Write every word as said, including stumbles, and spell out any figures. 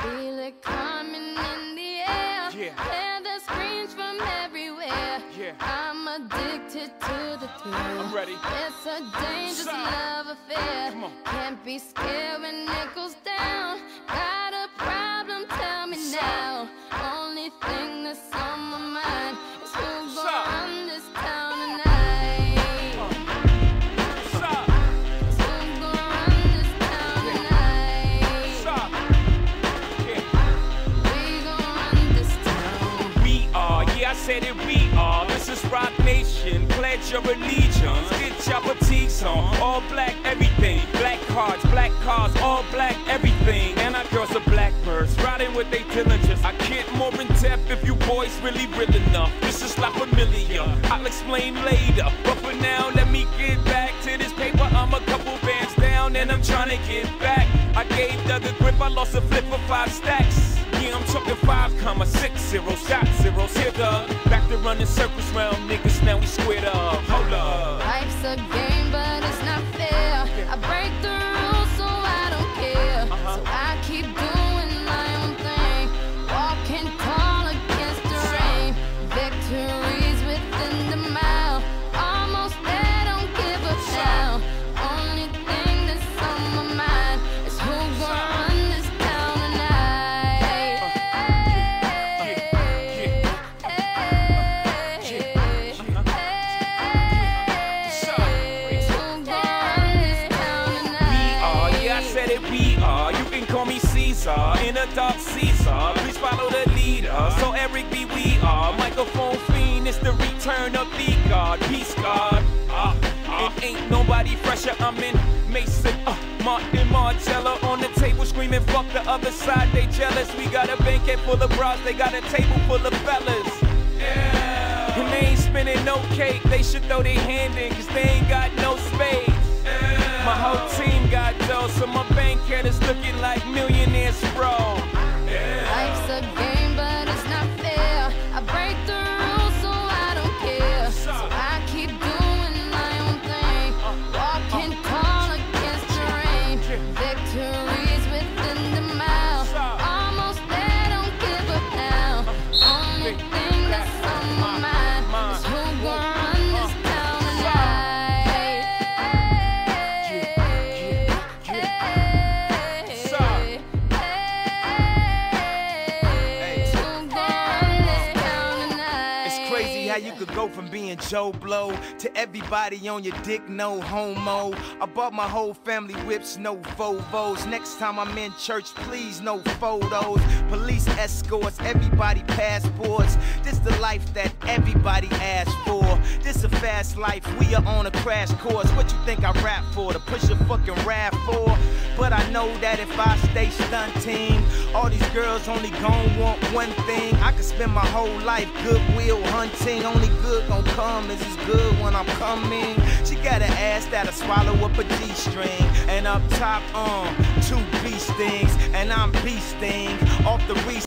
Feel it coming in the air. Yeah. Hear the screams from everywhere. Yeah. I'm addicted to the thrill. I'm ready. It's a dangerous Stop. love affair. Come on. Can't be scared when it goes down. Got a problem? Tell me now. Only thing that's on my mind is who's gonna Stop. run this town tonight. Stop. Is who's gonna run this town tonight? Stop. Yeah. We gon' run this town. We are, yeah, I said it, we are. This is Rock Nation. Pledge your allegiance. Get your fatigues on. All black, everything. Black cards, black cars, all black, everything. And our girls are blackbirds, riding with they diligence. I get more in depth if you boys really real enough. This is La Familia. I'll explain later. But for now, let me get back to this paper. I'm a couple bands down and I'm trying to get back. I gave Doug a grip, I lost a flip for five stacks. Yeah, I'm talking five comma six zero, shot zeros. Here, Doug. Back to running circles round niggas, now we squared up. Hold up. Life's a game, but it's not fair. I break the rules, so I don't care. Uh-huh. So I keep doing my own thing, walking tall against the rain. Victories within the mile, almost there, don't give up now. Only thing that's on my mind is who's gonna run this town tonight. Said it, we are. You can call me Caesar, in a dark Caesar. Please follow the leader. So Eric B, we are. Microphone fiend, it's the return of the God. Peace God. Uh, uh, it ain't nobody fresher. I'm in Mason, uh, Martin Margiela on the table screaming, fuck the other side, they jealous. We got a banquet full of bras, they got a table full of fellas. Yeah. And they ain't spinning no cake, they should throw their hand in, cause they ain't got no spades. My whole team got dough, so my bank account is looking like millionaires, bro. Yeah. Life's a game, but it's not fair. I break the rules, so I don't care. So I keep doing my own thing, walking tall against the rain. Victories within the mile, almost there, don't give up now. Only thing that's on my mind is who's gonna run this town tonight. How you could go from being Joe Blow to everybody on your dick, no homo. I bought my whole family whips, no Volvos. Next time I'm in church, please, no photos. Police escorts, everybody passports. This the life that everybody asks for. This a fast life, we are on a crash course. What you think I rap for? To push a fucking rap for? But I know that if I stay stunting, all these girls only gon' want one thing. I could spend my whole life goodwill hunting. Only good gon' come is as good when I'm coming. She got an ass that'll swallow up a G-string. And up top, um, two beast things. And I'm beasting off the